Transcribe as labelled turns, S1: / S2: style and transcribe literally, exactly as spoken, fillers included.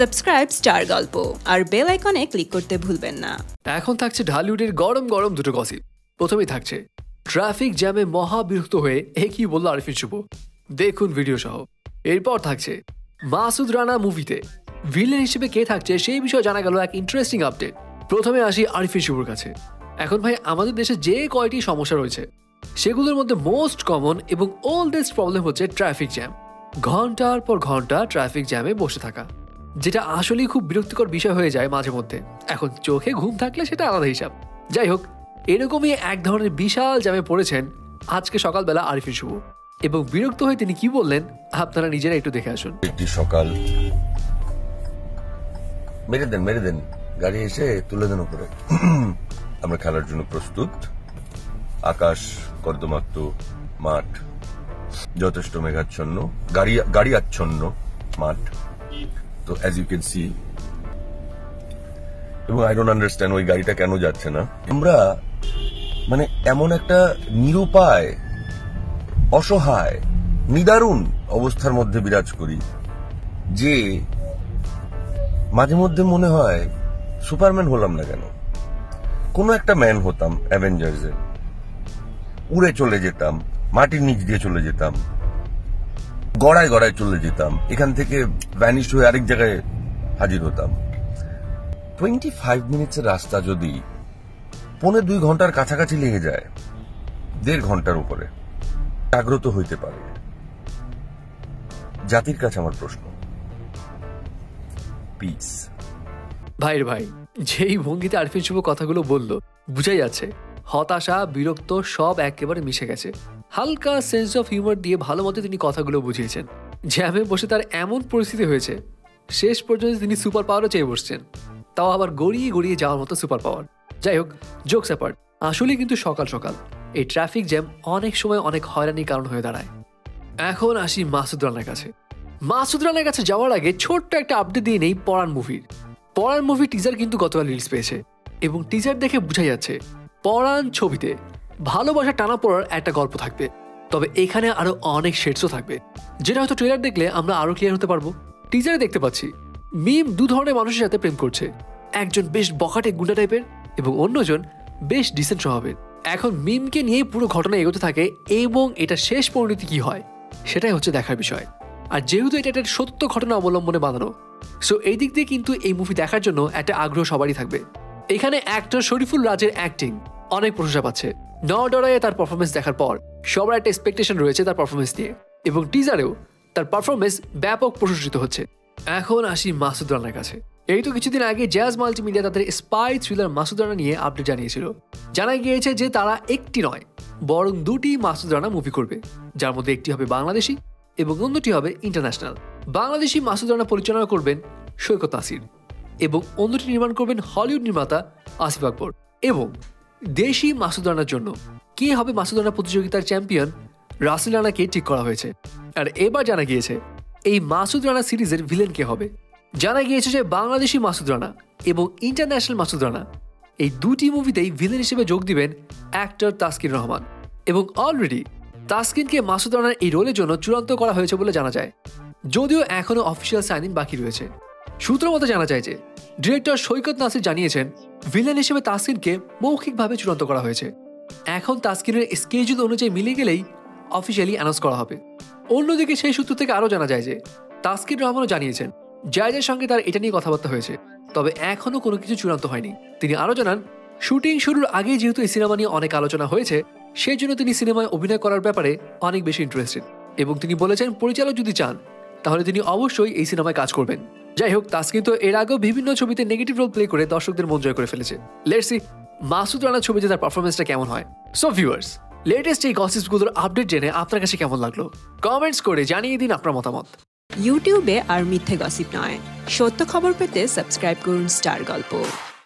S1: Subscribe star গল্প আর bell আইকনে click করতে ভুলবেন না।
S2: এখন থাকছে ঢালিউডের গরম গরম দুটো গসিপ। প্রথমেই থাকছে ট্রাফিক জ্যামে মহা বিরক্ত হয়ে একই বলল আরিফিন শুভ, দেখুন ভিডিও সহ। এরপর থাকছে মাসুদ রানা মুভিতে ভিলেন হিসেবে কে থাকছে সেই বিষয়ে জানা গেল এক ইন্টারেস্টিং আপডেট। প্রথমে আসি আরিফিন শুভর কাছে। এখন ভাই আমাদের দেশে যে কয়টি সমস্যা রয়েছে সেগুলোর মধ্যে মোস্ট কমন এবং ওল্ডেস্ট প্রবলেম হচ্ছে ট্রাফিক জ্যাম। ঘন্টার পর ঘন্টা ট্রাফিক জ্যামে বসে থাকা, যেটা আসলেই খুব বিরক্তিকর বিষয় হয়ে যায় মাঝে মধ্যে। এখন চোখে ঘুম থাকলে সেটা আলাদা হিসাব। যাই হোক, এরকমই এক ধরনের বিশাল জ্যামে পড়েছেন আজকে সকালবেলা আরিফিন শুভ, এবং বিরক্ত হয়ে তিনি কি বললেন আপনারা নিজেরা একটু দেখে আসুন।
S3: একটি সকাল মেরে দেন মেরে দেন গাড়ি এসে তুলে দেন উপরে। আমরা খেলার জন্য প্রস্তুত। আকাশ কর্দমাক্ত, মাঠ যথেষ্ট মেঘাচ্ছন্ন, গাড়ি গাড়ি আচ্ছন্ন মাঠ। তো অ্যাজ ইউ ক্যান সি, এবং আই ডোন্ট আন্ডারস্ট্যান্ড ওই গাড়িটা কেন যাচ্ছে না। আমরা মানে এমন একটা নিরুপায়, অসহায়, নিদারুণ অবস্থার মধ্যে বিরাজ করি যে মাঝে মধ্যে মনে হয় সুপারম্যান হলাম না কেন, কোন একটা ম্যান হতাম অ্যাভেঞ্জার্সে, উড়ে চলে যেতাম, মাটির নিচ দিয়ে চলে যেতাম, গড়ায় গড়ায় চলে যেতাম, এখান থেকে ভ্যানিশ হয়ে আরেক জায়গায় হাজির হতাম। টোয়েন্টি ফাইভ মিনিটসের রাস্তা যদি পৌনে দুই ঘন্টার কাছাকাছি লেগে যায়, দেড় ঘন্টার উপরে জাগ্রত হইতে পারে। জাতির কাছে আমার প্রশ্ন, পিস।
S2: ভাইর ভাই যেই ভঙ্গিতে আরিফিন শুভ কথাগুলো বলল, বুঝাই যাচ্ছে হতাশা, বিরক্ত সব একেবারে মিশে গেছে। হালকা সেন্স অফ হিউমার দিয়ে ভালো মতো তিনি কথাগুলো বুঝিয়েছেন। জ্যামে বসে তার এমন পরিস্থিতি হয়েছে শেষ পর্যন্ত তিনি সুপার পাওয়ারও চেয়ে বসছেন, তাও আবার গড়িয়ে গড়িয়ে যাওয়ার মতো সুপার পাওয়ার। যাই হোক, জোকস অ্যাপার্ট, আসলে কিন্তু সকাল সকাল এই ট্রাফিক জ্যাম অনেক সময় অনেক হয়রানির কারণ হয়ে দাঁড়ায়। এখন আসি মাসুদ রানার কাছে। মাসুদ রানার কাছে যাওয়ার আগে ছোট্ট একটা আপডেট দিয়ে নেই পরান মুভির। পরান মুভি টিজার কিন্তু গতকাল রিলিজ পেয়েছে, এবং টিজার দেখে বোঝা যাচ্ছে পরান ছবিতে ভালোবাসা টানা পড়ার একটা গল্প থাকবে। তবে এখানে আরো অনেক শেডসও থাকবে, যেটা হয়তো ট্রেলার দেখলে আমরা আরো ক্লিয়ার হতে পারবো। টিজারে দেখতে পাচ্ছি মিম দু ধরনের মানুষের সাথে প্রেম করছে, একজন বেশ বখাটে গুন্ডা টাইপের এবং অন্যজন বেশ ডিসেন্ট স্বভাবের। এখন মিমকে নিয়েই পুরো ঘটনা এগোতে থাকে, এবং এটা শেষ পরিণতি কি হয় সেটাই হচ্ছে দেখার বিষয়। আর যেহেতু এটা একটা সত্য ঘটনা অবলম্বনে বানানো, সো এই দিক দিয়ে কিন্তু এই মুভি দেখার জন্য একটা আগ্রহ সবারই থাকবে। এখানে অ্যাক্টর শরীফুল রাজের অ্যাক্টিং অনেক প্রশংসা পাচ্ছে। ন ডরায়ে তার পারফরমেন্স দেখার পর সবার একটা এক্সপেকটেশন রয়েছে তার পারফরমেন্স নিয়ে, এবং টিজারেও তার পারফরমেন্স ব্যাপক প্রশংসিত হচ্ছে। এখন আসি মাসুদ রানার কাছে। এই তো কিছুদিন আগে জ্যাজ মাল্টিমিডিয়া তাদের স্পাই থ্রিলার মাসুদ রানা নিয়ে আপডেট জানিয়েছিল। জানা গিয়েছে যে তারা একটি নয় বরং দুটি মাসুদ রানা মুভি করবে, যার মধ্যে একটি হবে বাংলাদেশি এবং অন্যটি হবে ইন্টারন্যাশনাল। বাংলাদেশি মাসুদ রানা পরিচালনা করবেন সৈকত নাসির, এবং অন্যটি নির্মাণ করবেন হলিউড নির্মাতা আসিফ আকবর। এবং দেশি মাসুদ রানার জন্য কে হবে মাসুদ রানা প্রতিযোগিতার চ্যাম্পিয়ন রাসেল রানাকে ঠিক করা হয়েছে। আর এবার জানা গিয়েছে এই মাসুদ রানা সিরিজের ভিলেন কে হবে। জানা গিয়েছে যে বাংলাদেশি মাসুদ রানা এবং ইন্টারন্যাশনাল মাসুদ রানা এই দুটি মুভিতেই ভিলেন হিসেবে যোগ দিবেন অ্যাক্টর তাসকিন রহমান, এবং অলরেডি তাসকিনকে মাসুদ রানার এই রোলের জন্য চূড়ান্ত করা হয়েছে বলে জানা যায়, যদিও এখনো অফিসিয়াল সাইন ইন বাকি রয়েছে। সূত্র মতো জানা যায় যে ডিরেক্টর সৈকত নাসির জানিয়েছেন ভিলেন হিসেবে তাসকিনকে মৌখিকভাবে চূড়ান্ত করা হয়েছে। এখন তাসকিনের স্কেজুল অনুযায়ী মিলে গেলেই অফিসিয়ালি অ্যানাউন্স করা হবে। অন্যদিকে সেই সূত্র থেকে আরও জানা যায় যে তাসকিন রহমানও জানিয়েছেন জায়েদের সঙ্গে তার এটা নিয়ে কথাবার্তা হয়েছে, তবে এখনও কোনো কিছু চূড়ান্ত হয়নি। তিনি আরও জানান শুটিং শুরুর আগেই যেহেতু এই সিনেমা নিয়ে অনেক আলোচনা হয়েছে, সেই জন্য তিনি সিনেমায় অভিনয় করার ব্যাপারে অনেক বেশি ইন্টারেস্টেড, এবং তিনি বলেছেন পরিচালক যদি চান তাহলে তিনি অবশ্যই এই সিনেমায় কাজ করবেন। যাই হোক, তাসকিন তো এর আগেও বিভিন্ন ছবিতে নেগেটিভ রোল প্লে করে দর্শকদের মন জয় করে ফেলেছে। লেটস সি মাসুদ রানার ছবিতে তার পারফরমেন্সটা কেমন হয়। সো ভিউয়ার্স, লেটেস্ট এই গসিপগুলোর আপডেট জেনে আপনার কাছে কেমন লাগলো কমেন্টস করে জানিয়ে দিন আপনার মতামত।
S1: ইউটিউবে আর মিথ্যে গসিপ নয়, সত্য খবর পেতে সাবস্ক্রাইব করুন স্টার গল্প।